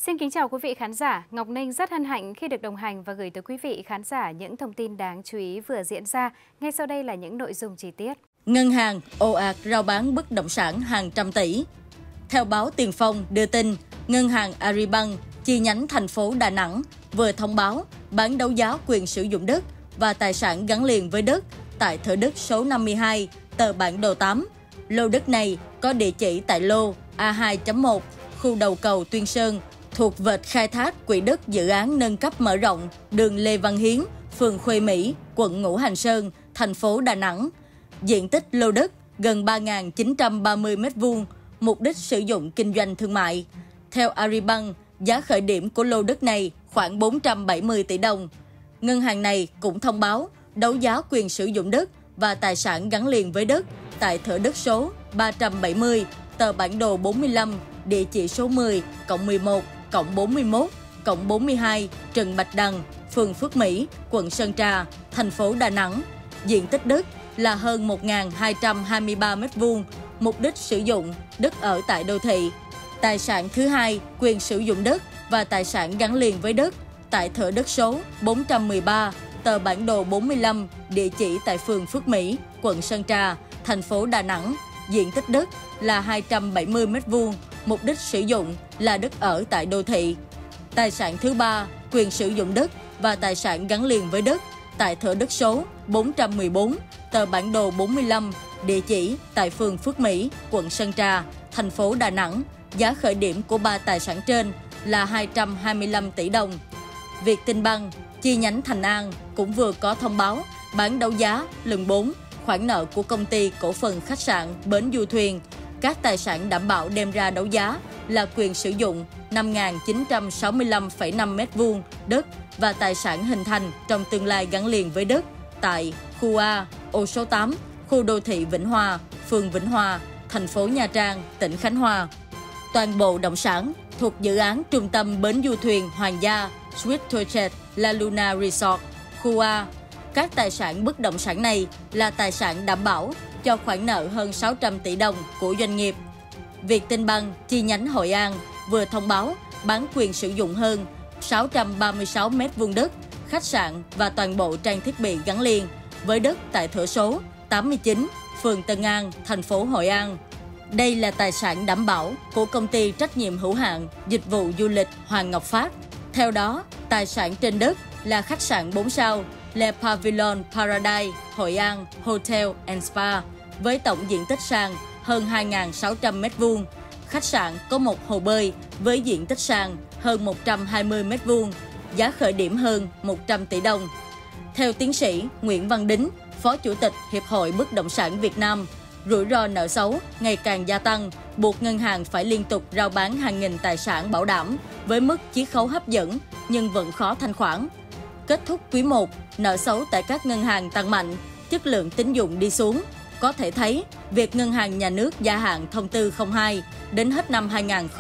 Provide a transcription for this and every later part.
Xin kính chào quý vị khán giả. Ngọc Ninh rất hân hạnh khi được đồng hành và gửi tới quý vị khán giả những thông tin đáng chú ý vừa diễn ra. Ngay sau đây là những nội dung chi tiết. Ngân hàng ồ ạt rao bán bất động sản hàng trăm tỷ. Theo báo Tiền Phong đưa tin, Ngân hàng Agribank chi nhánh thành phố Đà Nẵng vừa thông báo bán đấu giá quyền sử dụng đất và tài sản gắn liền với đất tại thửa đất số 52, tờ bản đồ 8. Lô đất này có địa chỉ tại lô A2.1, khu đầu cầu Tuyên Sơn, thuộc vệt khai thác quỹ đất dự án nâng cấp mở rộng đường Lê Văn Hiến, phường Khuê Mỹ, quận Ngũ Hành Sơn, thành phố Đà Nẵng. Diện tích lô đất gần 3.930 m², mục đích sử dụng kinh doanh thương mại. Theo Agribank, giá khởi điểm của lô đất này khoảng 470 tỷ đồng. Ngân hàng này cũng thông báo đấu giá quyền sử dụng đất và tài sản gắn liền với đất tại thửa đất số 370, tờ bản đồ 45, địa chỉ số 10/11/41/42, Trần Bạch Đằng, phường Phước Mỹ, quận Sơn Trà, thành phố Đà Nẵng. Diện tích đất là hơn 1.223 m², mục đích sử dụng đất ở tại đô thị. Tài sản thứ hai, quyền sử dụng đất và tài sản gắn liền với đất tại thửa đất số 413, tờ bản đồ 45, địa chỉ tại phường Phước Mỹ, quận Sơn Trà, thành phố Đà Nẵng. Diện tích đất là 270 m², mục đích sử dụng là đất ở tại đô thị. Tài sản thứ ba, quyền sử dụng đất và tài sản gắn liền với đất tại thửa đất số 414, tờ bản đồ 45, địa chỉ tại phường Phước Mỹ, quận Sơn Trà, thành phố Đà Nẵng. Giá khởi điểm của ba tài sản trên là 225 tỷ đồng. Vietinbank chi nhánh Thành An cũng vừa có thông báo bán đấu giá lần 4 khoản nợ của công ty cổ phần khách sạn Bến Du Thuyền. Các tài sản đảm bảo đem ra đấu giá là quyền sử dụng 5.965,5 m² đất và tài sản hình thành trong tương lai gắn liền với đất tại khu A, ô số 8, khu đô thị Vĩnh Hòa, phường Vĩnh Hòa, thành phố Nha Trang, tỉnh Khánh Hòa. Toàn bộ động sản thuộc dự án trung tâm Bến Du Thuyền Hoàng Gia, Swift La Luna Resort, khu A. Các tài sản bất động sản này là tài sản đảm bảo cho khoản nợ hơn 600 tỷ đồng của doanh nghiệp. Vietinbank chi nhánh Hội An vừa thông báo bán quyền sử dụng hơn 636 m² đất, khách sạn và toàn bộ trang thiết bị gắn liền với đất tại thửa số 89, phường Tân An, thành phố Hội An. Đây là tài sản đảm bảo của công ty trách nhiệm hữu hạn dịch vụ du lịch Hoàng Ngọc Phát. Theo đó, tài sản trên đất là khách sạn 4 sao Le Pavillon Paradise Hội An Hotel and Spa với tổng diện tích sàn hơn 2.600 m². Khách sạn có một hồ bơi với diện tích sàn hơn 120 m², giá khởi điểm hơn 100 tỷ đồng. Theo tiến sĩ Nguyễn Văn Đính, Phó Chủ tịch Hiệp hội Bất động sản Việt Nam, rủi ro nợ xấu ngày càng gia tăng, buộc ngân hàng phải liên tục rao bán hàng nghìn tài sản bảo đảm với mức chiết khấu hấp dẫn nhưng vẫn khó thanh khoản. Kết thúc quý 1, nợ xấu tại các ngân hàng tăng mạnh, chất lượng tín dụng đi xuống. Có thể thấy, việc Ngân hàng Nhà nước gia hạn thông tư 02 đến hết năm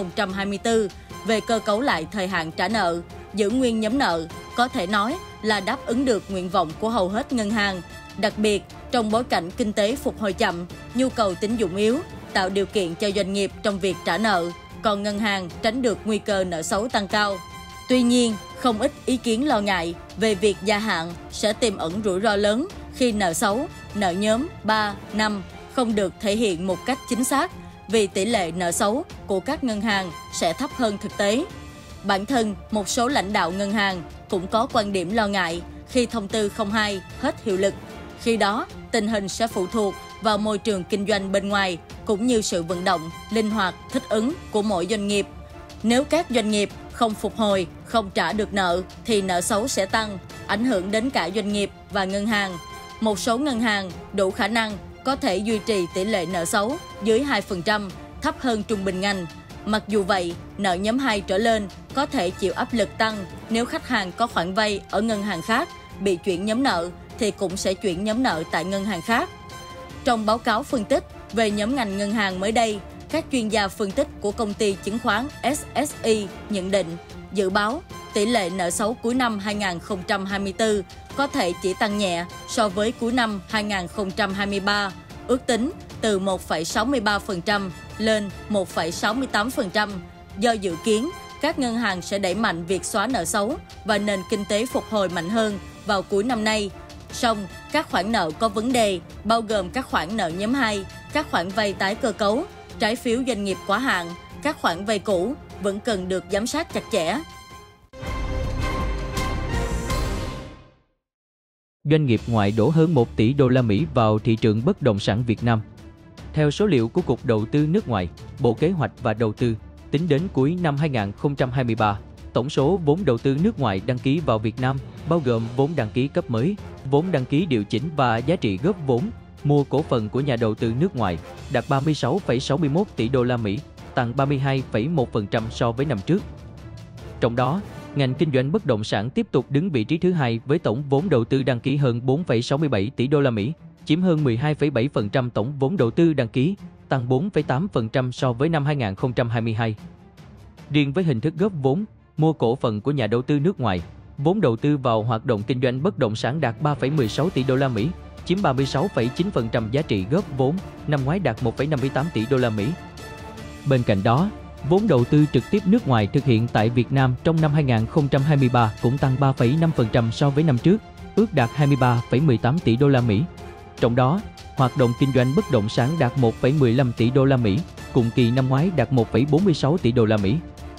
2024 về cơ cấu lại thời hạn trả nợ, giữ nguyên nhóm nợ, có thể nói là đáp ứng được nguyện vọng của hầu hết ngân hàng. Đặc biệt, trong bối cảnh kinh tế phục hồi chậm, nhu cầu tín dụng yếu, tạo điều kiện cho doanh nghiệp trong việc trả nợ, còn ngân hàng tránh được nguy cơ nợ xấu tăng cao. Tuy nhiên, không ít ý kiến lo ngại về việc gia hạn sẽ tiềm ẩn rủi ro lớn khi nợ xấu, nợ nhóm 3, 5 không được thể hiện một cách chính xác vì tỷ lệ nợ xấu của các ngân hàng sẽ thấp hơn thực tế. Bản thân một số lãnh đạo ngân hàng cũng có quan điểm lo ngại khi thông tư 02 hết hiệu lực. Khi đó, tình hình sẽ phụ thuộc vào môi trường kinh doanh bên ngoài cũng như sự vận động, linh hoạt, thích ứng của mỗi doanh nghiệp. Nếu các doanh nghiệp không phục hồi, không trả được nợ thì nợ xấu sẽ tăng, ảnh hưởng đến cả doanh nghiệp và ngân hàng. Một số ngân hàng đủ khả năng có thể duy trì tỷ lệ nợ xấu dưới 2%, thấp hơn trung bình ngành. Mặc dù vậy, nợ nhóm 2 trở lên có thể chịu áp lực tăng nếu khách hàng có khoản vay ở ngân hàng khác bị chuyển nhóm nợ thì cũng sẽ chuyển nhóm nợ tại ngân hàng khác. Trong báo cáo phân tích về nhóm ngành ngân hàng mới đây, các chuyên gia phân tích của công ty chứng khoán SSI nhận định, dự báo tỷ lệ nợ xấu cuối năm 2024 có thể chỉ tăng nhẹ so với cuối năm 2023, ước tính từ 1,63% lên 1,68%, do dự kiến các ngân hàng sẽ đẩy mạnh việc xóa nợ xấu và nền kinh tế phục hồi mạnh hơn vào cuối năm nay. Song, các khoản nợ có vấn đề, bao gồm các khoản nợ nhóm 2, các khoản vay tái cơ cấu, trái phiếu doanh nghiệp quá hạn, các khoản vay cũ vẫn cần được giám sát chặt chẽ. Doanh nghiệp ngoại đổ hơn 1 tỷ đô la Mỹ vào thị trường bất động sản Việt Nam. Theo số liệu của Cục Đầu tư nước ngoài, Bộ Kế hoạch và Đầu tư, tính đến cuối năm 2023, tổng số vốn đầu tư nước ngoài đăng ký vào Việt Nam, bao gồm vốn đăng ký cấp mới, vốn đăng ký điều chỉnh và giá trị góp vốn, mua cổ phần của nhà đầu tư nước ngoài, đạt 36,61 tỷ đô la Mỹ, tăng 32,1% so với năm trước. Trong đó, ngành kinh doanh bất động sản tiếp tục đứng vị trí thứ hai với tổng vốn đầu tư đăng ký hơn 4,67 tỷ đô la Mỹ, chiếm hơn 12,7% tổng vốn đầu tư đăng ký, tăng 4,8% so với năm 2022. Riêng với hình thức góp vốn, mua cổ phần của nhà đầu tư nước ngoài, vốn đầu tư vào hoạt động kinh doanh bất động sản đạt 3,16 tỷ đô la Mỹ, chiếm 36,9% giá trị góp vốn, năm ngoái đạt 1,58 tỷ đô la Mỹ. Bên cạnh đó, vốn đầu tư trực tiếp nước ngoài thực hiện tại Việt Nam trong năm 2023 cũng tăng 3,5% so với năm trước, ước đạt 23,18 tỷ đô la Mỹ. Trong đó, hoạt động kinh doanh bất động sản đạt 1,15 tỷ đô la Mỹ, cùng kỳ năm ngoái đạt 1,46 tỷ đô la Mỹ.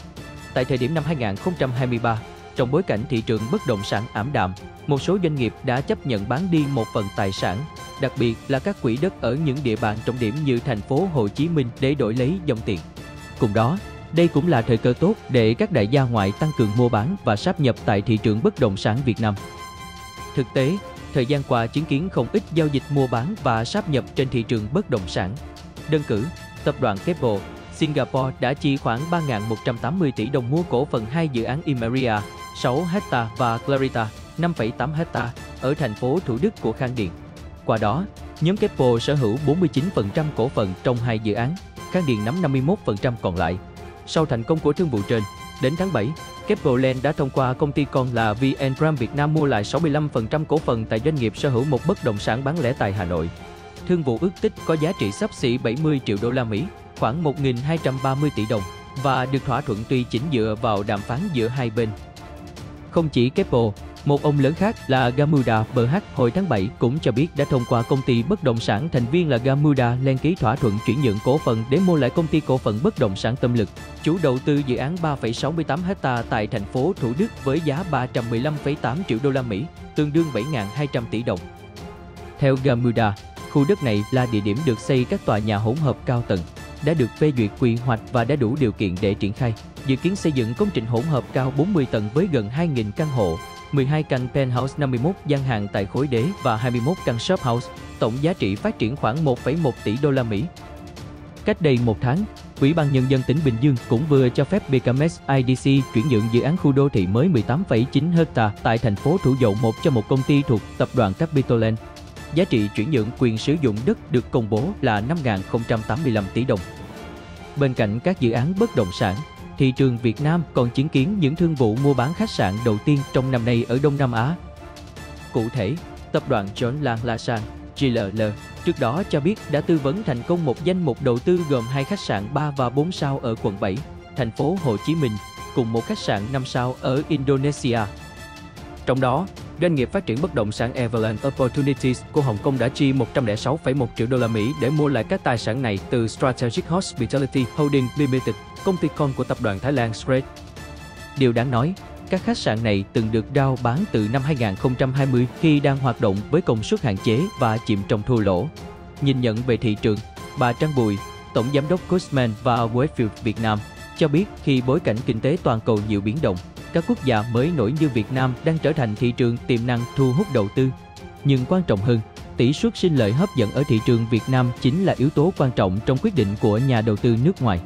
Tại thời điểm năm 2023, trong bối cảnh thị trường bất động sản ảm đạm, một số doanh nghiệp đã chấp nhận bán đi một phần tài sản, đặc biệt là các quỹ đất ở những địa bàn trọng điểm như thành phố Hồ Chí Minh để đổi lấy dòng tiền. Cùng đó, đây cũng là thời cơ tốt để các đại gia ngoại tăng cường mua bán và sáp nhập tại thị trường bất động sản Việt Nam. Thực tế, thời gian qua chứng kiến không ít giao dịch mua bán và sáp nhập trên thị trường bất động sản. Đơn cử, tập đoàn Keppel Singapore đã chi khoảng 3.180 tỷ đồng mua cổ phần hai dự án Imeria 6 ha và Clarita 5,8 ha ở thành phố Thủ Đức của Khang Điền. Qua đó, nhóm Keppel sở hữu 49% cổ phần trong hai dự án, Khang Điền nắm 51% còn lại. Sau thành công của thương vụ trên, đến tháng 7, Keppel Land đã thông qua công ty con là VNPram Việt Nam mua lại 65% cổ phần tại doanh nghiệp sở hữu một bất động sản bán lẻ tại Hà Nội. Thương vụ ước tích có giá trị xấp xỉ 70 triệu đô la Mỹ, khoảng 1.230 tỷ đồng và được thỏa thuận tùy chỉnh dựa vào đàm phán giữa hai bên. Không chỉ Keppel, một ông lớn khác là Gamuda BH hồi tháng 7 cũng cho biết đã thông qua công ty bất động sản thành viên là Gamuda Land ký thỏa thuận chuyển nhượng cổ phần để mua lại công ty cổ phần bất động sản Tâm Lực, chủ đầu tư dự án 3,68 ha tại thành phố Thủ Đức với giá 315,8 triệu đô la Mỹ, tương đương 7.200 tỷ đồng. Theo Gamuda, khu đất này là địa điểm được xây các tòa nhà hỗn hợp cao tầng, đã được phê duyệt quy hoạch và đã đủ điều kiện để triển khai. Dự kiến xây dựng công trình hỗn hợp cao 40 tầng với gần 2.000 căn hộ, 12 căn penthouse, 51 gian hàng tại khối đế và 21 căn shop house, tổng giá trị phát triển khoảng 1,1 tỷ đô la Mỹ. Cách đây một tháng, Ủy ban Nhân dân tỉnh Bình Dương cũng vừa cho phép BKMS IDC chuyển nhượng dự án khu đô thị mới 18,9 ha tại thành phố Thủ Dầu Một cho một công ty thuộc tập đoàn Capital Land. Giá trị chuyển nhượng quyền sử dụng đất được công bố là 5.085 tỷ đồng. Bên cạnh các dự án bất động sản, thị trường Việt Nam còn chứng kiến những thương vụ mua bán khách sạn đầu tiên trong năm nay ở Đông Nam Á. Cụ thể, tập đoàn John Lang LaSalle JLL trước đó cho biết đã tư vấn thành công một danh mục đầu tư gồm 2 khách sạn 3 và 4 sao ở quận 7, thành phố Hồ Chí Minh, cùng một khách sạn 5 sao ở Indonesia. Trong đó, doanh nghiệp phát triển bất động sản Everland Opportunities của Hồng Kông đã chi 106,1 triệu đô la Mỹ để mua lại các tài sản này từ Strategic Hospitality Holding Limited, công ty con của tập đoàn Thái Lan Spread. Điều đáng nói, các khách sạn này từng được rao bán từ năm 2020 khi đang hoạt động với công suất hạn chế và chìm trong thua lỗ. Nhìn nhận về thị trường, bà Trang Bùi, Tổng Giám đốc Cushman và Wakefield Việt Nam, cho biết khi bối cảnh kinh tế toàn cầu nhiều biến động, các quốc gia mới nổi như Việt Nam đang trở thành thị trường tiềm năng thu hút đầu tư. Nhưng quan trọng hơn, tỷ suất sinh lợi hấp dẫn ở thị trường Việt Nam chính là yếu tố quan trọng trong quyết định của nhà đầu tư nước ngoài.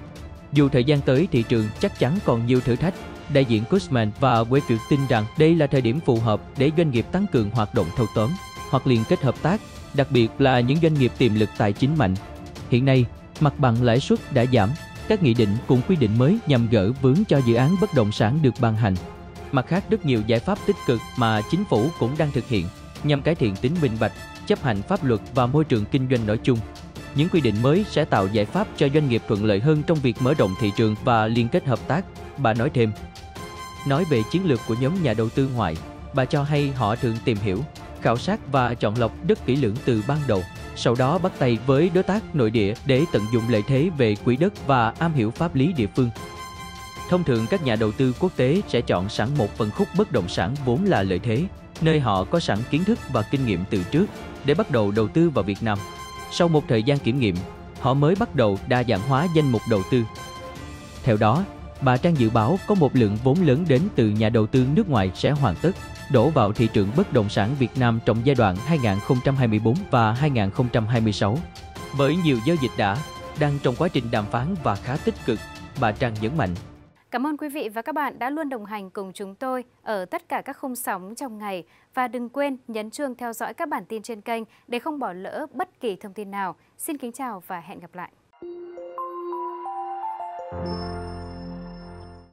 Dù thời gian tới thị trường chắc chắn còn nhiều thử thách, đại diện Cushman và Wakefield tin rằng đây là thời điểm phù hợp để doanh nghiệp tăng cường hoạt động thâu tóm hoặc liên kết hợp tác, đặc biệt là những doanh nghiệp tiềm lực tài chính mạnh. Hiện nay, mặt bằng lãi suất đã giảm, các nghị định cùng quy định mới nhằm gỡ vướng cho dự án bất động sản được ban hành. Mặt khác, rất nhiều giải pháp tích cực mà chính phủ cũng đang thực hiện nhằm cải thiện tính minh bạch, chấp hành pháp luật và môi trường kinh doanh nói chung. Những quy định mới sẽ tạo giải pháp cho doanh nghiệp thuận lợi hơn trong việc mở rộng thị trường và liên kết hợp tác, bà nói thêm. Nói về chiến lược của nhóm nhà đầu tư ngoại, bà cho hay họ thường tìm hiểu, khảo sát và chọn lọc rất kỹ lưỡng từ ban đầu, sau đó bắt tay với đối tác nội địa để tận dụng lợi thế về quỹ đất và am hiểu pháp lý địa phương. Thông thường các nhà đầu tư quốc tế sẽ chọn sẵn một phân khúc bất động sản vốn là lợi thế, nơi họ có sẵn kiến thức và kinh nghiệm từ trước để bắt đầu đầu tư vào Việt Nam. Sau một thời gian kiểm nghiệm, họ mới bắt đầu đa dạng hóa danh mục đầu tư. Theo đó, bà Trang dự báo có một lượng vốn lớn đến từ nhà đầu tư nước ngoài sẽ hoàn tất đổ vào thị trường bất động sản Việt Nam trong giai đoạn 2024 và 2026. Với nhiều giao dịch đang trong quá trình đàm phán và khá tích cực, bà Trang nhấn mạnh. Cảm ơn quý vị và các bạn đã luôn đồng hành cùng chúng tôi ở tất cả các khung sóng trong ngày. Và đừng quên nhấn chuông theo dõi các bản tin trên kênh để không bỏ lỡ bất kỳ thông tin nào. Xin kính chào và hẹn gặp lại.